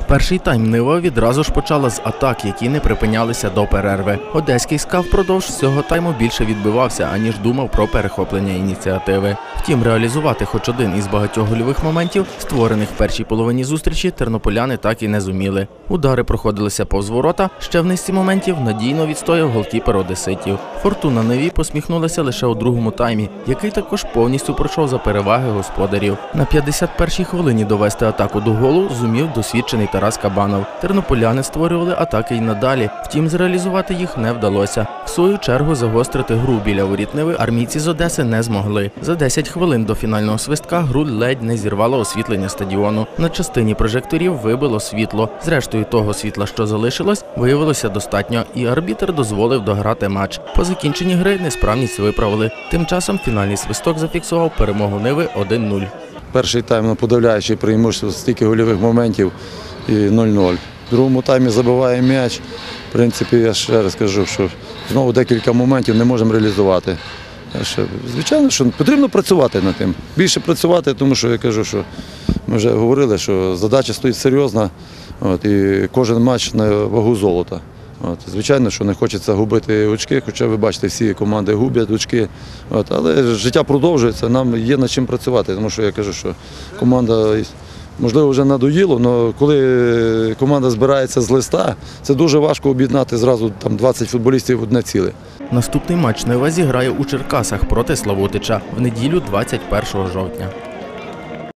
Перший тайм Нива відразу ж почала з атак, які не припинялися до перерви. Одеський СКА впродовж всього тайму більше відбивався, аніж думав про перехоплення ініціативи. Втім, реалізувати хоч один із багатьох гольових моментів, створених в першій половині зустрічі, тернополяни так і не зуміли. Удари проходилися повз ворота, ще в низці моментів надійно відстояв голкіпер одеситів. Фортуна Неві посміхнулася лише у другому таймі, який також повністю пройшов за переваги господарів. На 51-й хвилині довести атаку до голу зумів досвідчений Тарас Кабанов. Тернополяни створювали атаки й надалі, втім зреалізувати їх не вдалося. В свою чергу загострити гру біля воріт Ниви армійці з Одеси не змогли. За 10 хвилин до фінального свистка гру ледь не зірвало освітлення стадіону. На частині прожекторів вибило світло. Зрештою, того світла, що залишилось, виявилося достатньо, і арбітр дозволив дограти матч. По закінченні гри несправність виправили. Тим часом фінальний свисток зафіксував перемогу Ниви 1-0. Перший тайм подавляючий преимущество, стільки гольових моментів і 0-0. В другому таймі забиває м'яч. В принципі, я ще раз кажу, що знову декілька моментів не можемо реалізувати. Звичайно, що потрібно працювати над тим. Більше працювати, тому що я кажу, що ми вже говорили, що задача стоїть серйозна, і кожен матч на вагу золота. Звичайно, що не хочеться губити очки, хоча ви бачите, всі команди губять очки. Але життя продовжується, нам є над чим працювати, тому що я кажу, що команда, можливо, вже надоїло, але коли команда збирається з листа, це дуже важко об'єднати зразу 20 футболістів в одне ціле. Наступний матч Нива зіграє у Черкасах проти Славутича в неділю 21 жовтня.